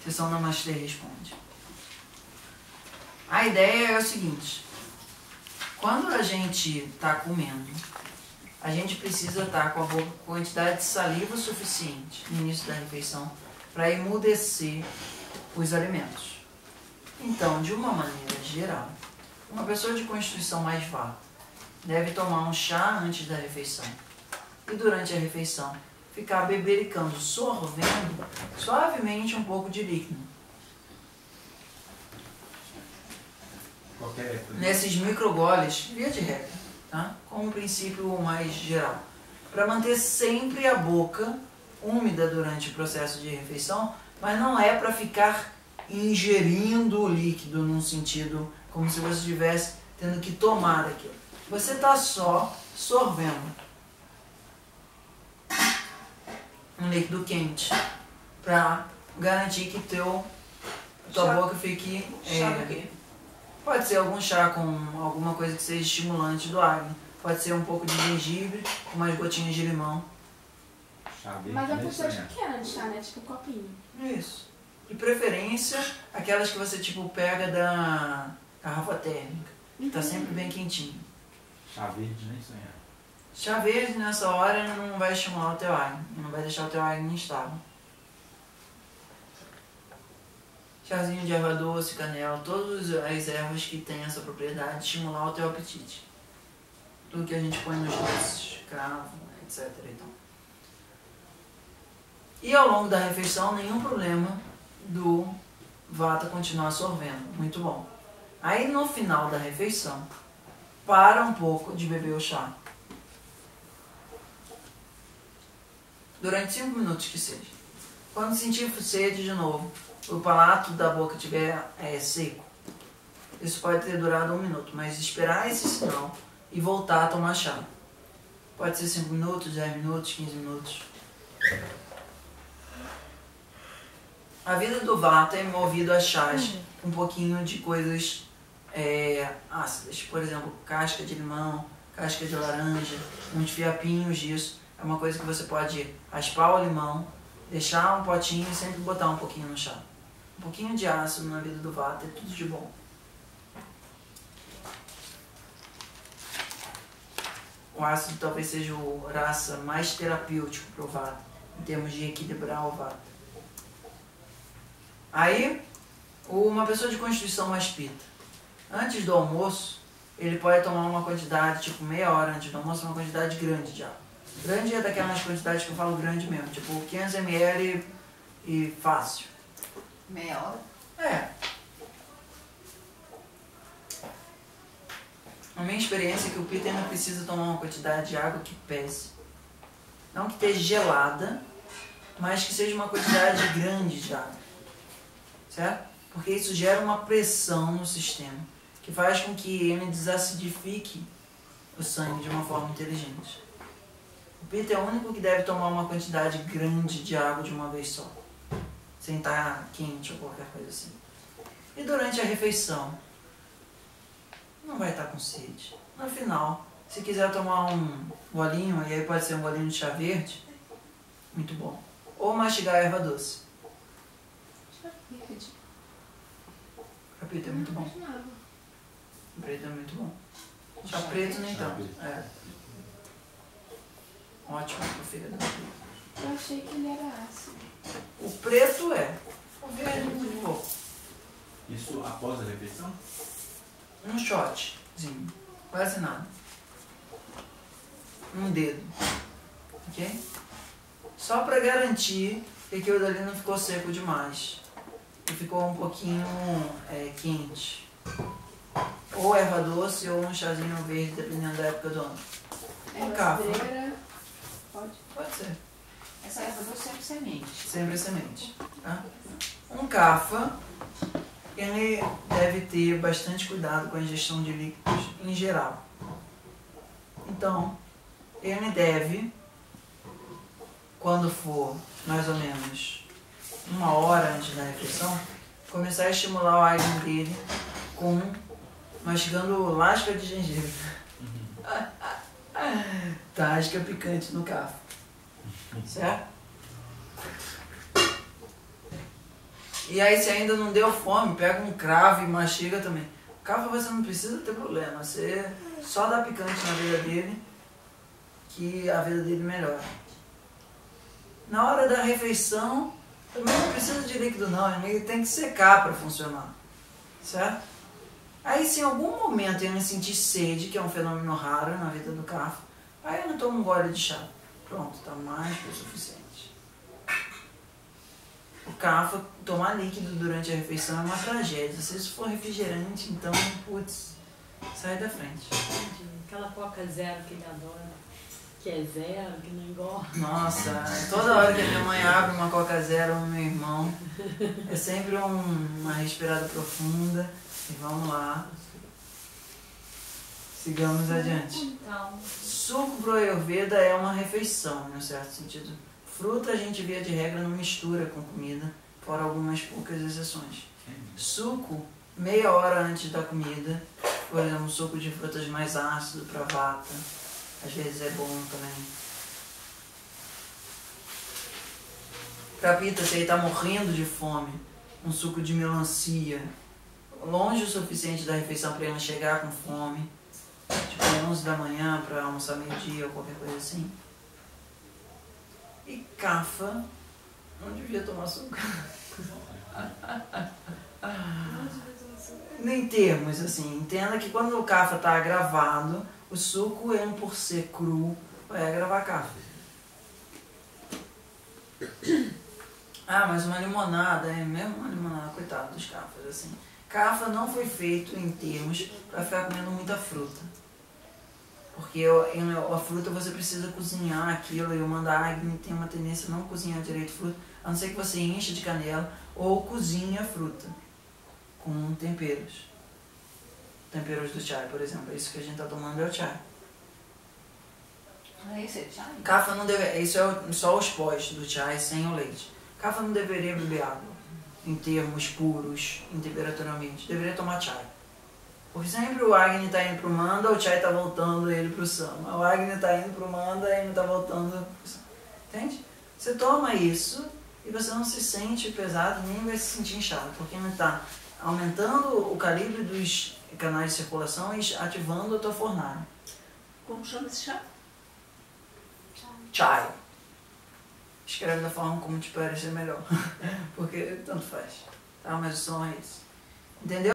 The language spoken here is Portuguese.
Nutrição Namastê responde. A ideia é o seguinte: quando a gente está comendo, a gente precisa estar com a boca com quantidade de saliva suficiente no início da refeição para emudecer os alimentos. Então, de uma maneira geral, uma pessoa de constituição mais vata deve tomar um chá antes da refeição e durante a refeição ficar bebericando, sorvendo suavemente um pouco de líquido. Nesses microgoles, via de regra, tá? Com um princípio mais geral, para manter sempre a boca úmida durante o processo de refeição, mas não é para ficar ingerindo o líquido num sentido como se você estivesse tendo que tomar aquilo. Você está só sorvendo um líquido quente para garantir que tua boca fique... Chá do quê? Pode ser algum chá com alguma coisa que seja estimulante do acne. Pode ser um pouco de gengibre, com umas gotinhas de limão. Mas é uma pessoa pequena de chá, né? Tipo um copinho. Isso. De preferência, aquelas que você tipo pega da garrafa térmica. Que tá sempre bem quentinho. Chá verde nem sonhar. Chá verde nessa hora não vai estimular o teu acne. Não vai deixar o teu acne instável. Chazinho de erva doce, canela, todas as ervas que têm essa propriedade de estimular o teu apetite. Tudo que a gente põe nos doces, cravo, etc. E ao longo da refeição, nenhum problema do vata continuar sorvendo. Muito bom. Aí no final da refeição, para um pouco de beber o chá. Durante 5 minutos que seja. Quando sentir sede de novo, o palato da boca estiver seco, isso pode ter durado 1 minuto, mas esperar esse sinal e voltar a tomar chá. Pode ser 5 minutos, 10 minutos, 15 minutos. A vida do vata é movida a chás, um pouquinho de coisas ácidas. Por exemplo, casca de limão, casca de laranja, uns fiapinhos disso. É uma coisa que você pode raspar o limão, deixar um potinho e sempre botar um pouquinho no chá. Um pouquinho de ácido na vida do vata é tudo de bom. O ácido talvez seja o rasa mais terapêutico para o vata, em termos de equilibrar o vata. Aí, uma pessoa de constituição mais pita, antes do almoço, ele pode tomar uma quantidade, tipo meia hora antes do almoço, uma quantidade grande de água. Grande é daquelas quantidades que eu falo grande mesmo, tipo 500 ml e fácil. Meia hora? É. A minha experiência é que o pita ainda precisa tomar uma quantidade de água que pese. Não que esteja gelada, mas que seja uma quantidade grande de água. Certo? Porque isso gera uma pressão no sistema, que faz com que ele desacidifique o sangue de uma forma inteligente. O pita é o único que deve tomar uma quantidade grande de água de uma vez só, sem estar quente ou qualquer coisa assim. E durante a refeição, não vai estar com sede. No final, se quiser tomar um golinho, e aí pode ser um golinho de chá verde, muito bom. Ou mastigar erva doce. Chá preto é muito bom. Chá preto é muito bom. Chá preto nem tanto. É. Ótimo pro fígado. Eu achei que ele era ácido. O preto é. O verde é muito bom. Isso após a refeição? Um shotzinho. Quase nada. Um dedo. Ok? Só pra garantir que aquilo dali não ficou seco demais. E ficou um pouquinho quente. Ou erva doce ou um chazinho verde, dependendo da época do ano. Um cafa. Pode ser. Essa erva doce sempre semente. Sempre semente. Tá? Um cafa, ele deve ter bastante cuidado com a ingestão de líquidos em geral. Então, ele deve, quando for mais ou menos 1 hora antes da refeição, começar a estimular o acne dele mastigando lasca de gengibre. Tasca picante no cafa. Certo? E aí, se ainda não deu fome, pega um cravo e mastiga também. O cravo você não precisa ter problema, você só dá picante na vida dele, que a vida dele melhora. Na hora da refeição, também não precisa de líquido não, ele tem que secar para funcionar, certo? Aí, se em algum momento ele sentir sede, que é um fenômeno raro na vida do CAFA, aí ele toma um gole de chá. Pronto, está mais que o suficiente. O CAFA, tomar líquido durante a refeição é uma tragédia. Se isso for refrigerante, então, putz, sai da frente. Aquela Coca Zero que ele adora, que é zero, que não engorda. Nossa, toda hora que a minha mãe abre uma Coca Zero no meu irmão, é sempre uma respirada profunda. E vamos lá. Sigamos adiante. Então, Suco pro Ayurveda é uma refeição, em um certo sentido. Fruta a gente via de regra não mistura com comida, fora algumas poucas exceções. Suco, meia hora antes da comida, por exemplo, suco de frutas mais ácido para vata, às vezes é bom também. Pra pita, se ele tá morrendo de fome, um suco de melancia, longe o suficiente da refeição para ele não chegar com fome, tipo 11 da manhã para almoçar meio-dia ou qualquer coisa assim. E CAFA não devia tomar suco. Nem termos, assim. Entenda que quando o CAFA está agravado, o suco, ele por ser cru, vai agravar CAFA. Ah, mas uma limonada, é mesmo uma limonada, coitado dos CAFAs, assim. CAFA não foi feito em termos para ficar comendo muita fruta. Porque a fruta você precisa cozinhar aquilo, e o Mandagni tem uma tendência a não cozinhar direito fruta, a não ser que você enche de canela ou cozinhe a fruta com temperos. Temperos do chai, por exemplo. Isso que a gente está tomando é o chai. Não é esse chai? CAFA não deve, isso é só os pós do chai sem o leite. CAFA não deveria beber água em termos puros, em temperatura ambiente. Deveria tomar chai. Porque sempre o Agni está indo para o Manda, o chai está voltando ele para o Sama. O Agni está indo para o Manda e ele está voltando para o Sama. Entende? Você toma isso e você não se sente pesado, nem vai se sentir inchado. Porque ele está aumentando o calibre dos canais de circulação e ativando a tua fornalha. Como chama esse chá? Chai. Escreve da forma como te parecer melhor. Porque tanto faz. Tá? Mas o som é esse. Entendeu?